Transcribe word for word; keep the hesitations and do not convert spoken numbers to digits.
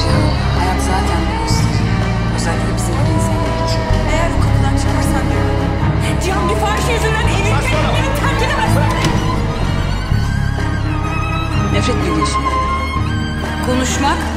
Cihan, hayat zaten bir gösteri. Özellikle bizim gibi insanlar için. Eğer o kapıdan çıkarsan diyorum. Cihan bir fahişe yüzünden evin kendini terk edemezsin. Nefret mi ediyorsun benden? Konuşmak